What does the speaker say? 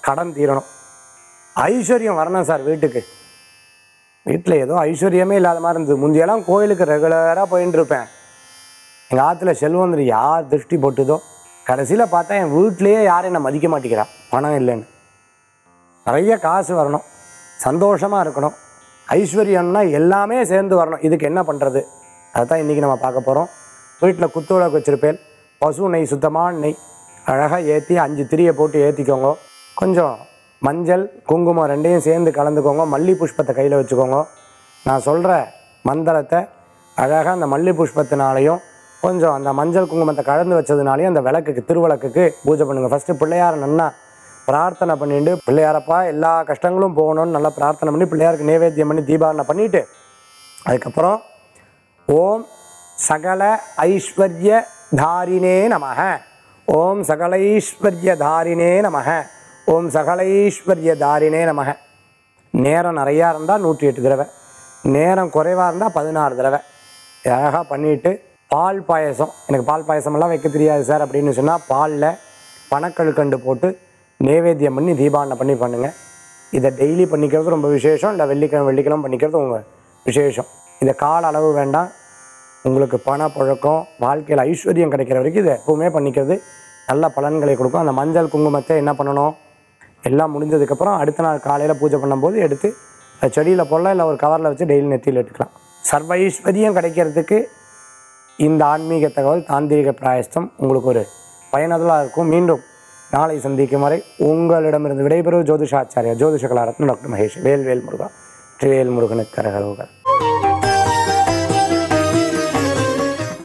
கடன் தீரணும், ஐஸ்வர்யம் வரணும் சார் வீட்டுக்கு. வீட்டில் ஏதோ ஐஸ்வர்யமே இல்லாத மாதிரி இருந்தது. முந்தியெல்லாம் கோயிலுக்கு ரெகுலராக போயின்னு இருப்பேன். எங்கள் ஆற்றுல செல்வந்தர் யார் திருஷ்டி போட்டுதோ கடைசியில் பார்த்தா என் வீட்லேயே யாரும் என்னை மதிக்க மாட்டேங்கிறா, பணம் இல்லைன்னு. நிறைய காசு வரணும், சந்தோஷமாக இருக்கணும், ஐஸ்வர்யம்னா எல்லாமே சேர்ந்து வரணும். இதுக்கு என்ன பண்ணுறது, அதுதான் இன்றைக்கி நம்ம பார்க்க போகிறோம். வீட்டில் குத்துவிளக்கு வச்சுருப்பேன், பசு நெய், சுத்தமான நெய் அழகாக ஏற்றி 5 திரியை போட்டு ஏற்றிக்கோங்க. கொஞ்சம் மஞ்சள் குங்குமம் ரெண்டையும் சேர்ந்து கலந்துக்கோங்க. மல்லி புஷ்பத்தை கையில் வச்சுக்கோங்க. நான் சொல்கிற மந்திரத்தை அழகாக அந்த மல்லி புஷ்பத்தினாலையும் கொஞ்சம் அந்த மஞ்சள் குங்குமத்தை கலந்து வச்சதுனாலையும் அந்த விளக்குக்கு, திருவிளக்குக்கு பூஜை பண்ணுங்கள். ஃபஸ்ட்டு பிள்ளையாரை நல்லா பிரார்த்தனை பண்ணிட்டு, பிள்ளையாரப்பா எல்லா கஷ்டங்களும் போகணும்னு நல்லா பிரார்த்தனை பண்ணி பிள்ளையாருக்கு நைவேத்தியம் பண்ணி தீபாவளை பண்ணிவிட்டு, அதுக்கப்புறம் ஓம் சகல ஐஸ்வர்ய தாரினே நமக, ஓம் சகலைஸ்வர்ய தாரினே நமக, ஓம் சகலைஸ்வர்ய தாரினே நமக. நேரம் நிறையா இருந்தால் 108 தடவை, நேரம் குறைவாக இருந்தால் 16 தடவை அழகாக பண்ணிவிட்டு, பால் பாயசம், எனக்கு பால் பாயசமெல்லாம் வைக்க தெரியாது சார் அப்படின்னு சொன்னால் பாலில் பனக்கல்கண்டு போட்டு நைவேத்தியம் பண்ணி தீபாவளை பண்ணி பண்ணுங்கள். இதை டெய்லி பண்ணிக்கிறது ரொம்ப விசேஷம், இல்லை வெள்ளிக்கிழமை பண்ணிக்கிறது உங்கள் விசேஷம். இதை கால அளவு வேண்டாம். உங்களுக்கு பணப்புழக்கம், வாழ்க்கையில் ஐஸ்வர்யம் கிடைக்கிற வரைக்கும் இதை எப்பவுமே பண்ணிக்கிறது நல்ல பலன்களை கொடுக்கும். அந்த மஞ்சள் குங்குமத்தை என்ன பண்ணணும், எல்லாம் முடிஞ்சதுக்கப்புறம் அடுத்த நாள் காலையில் பூஜை பண்ணும்போது எடுத்து செடியில் போடலாம், இல்லை ஒரு கவரில் வச்சு டெய்லி நெத்தியில் எடுத்துக்கலாம். சர்வ ஐஸ்வர்யம் கிடைக்கிறதுக்கு இந்த ஆன்மீக தகவல், தாந்திரிக பிராயஸ்தம் உங்களுக்கு ஒரு பயனுள்ளதாக இருக்கும். மீண்டும் நாளை சந்திக்கும் வரை உங்களிடமிருந்து விடைபெறுவது ஜோதிஷாச்சாரியா ஜோதிஷ கலாரத்ன டாக்டர் மகேஷ். வேல் வேல் முருகா, வேல் முருகனுக்கு கரகரோகர்.